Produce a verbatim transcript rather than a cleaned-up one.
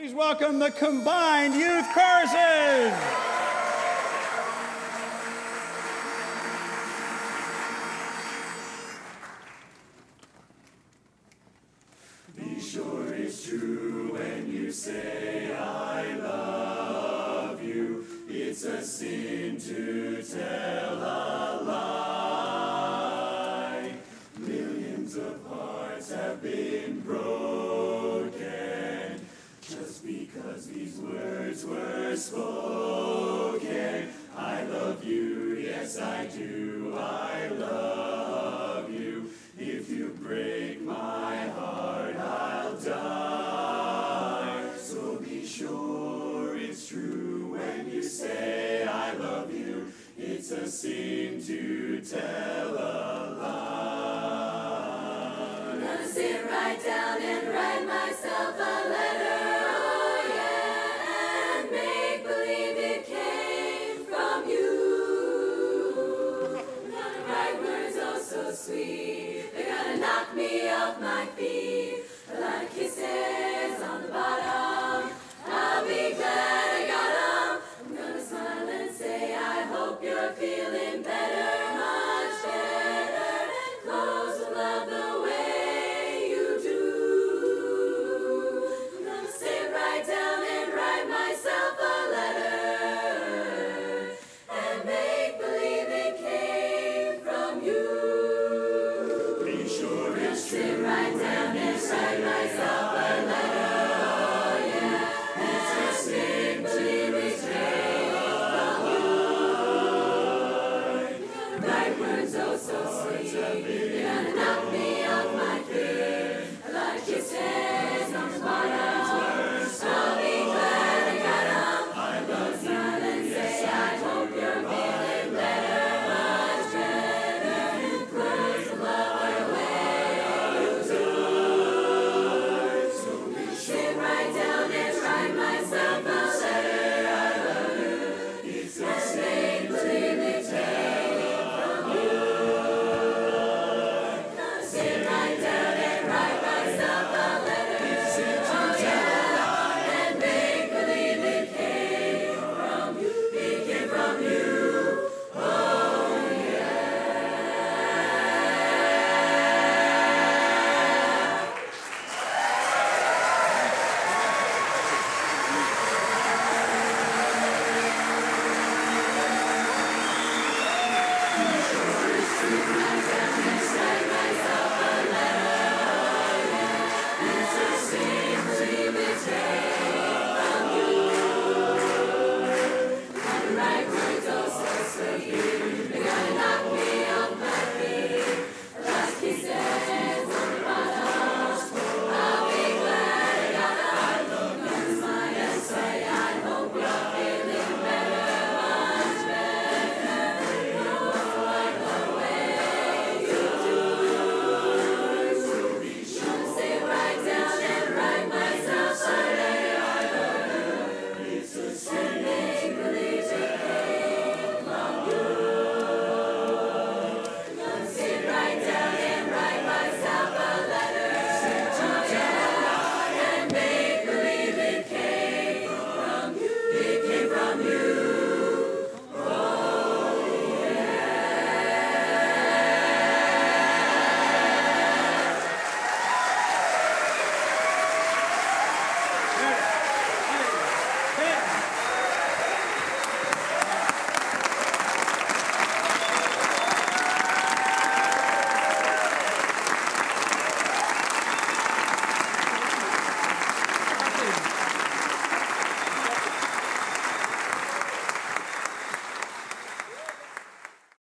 Please welcome the combined youth choruses. Be sure it's true when you say I love you. It's a sin to tell a lie. Millions of hearts have been broken just because these words were spoken. I love you, yes I do, I love you. If you break my heart, I'll die. So be sure it's true when you say I love you. It's a sin to tell a lie. I'm gonna sit right down and write myself a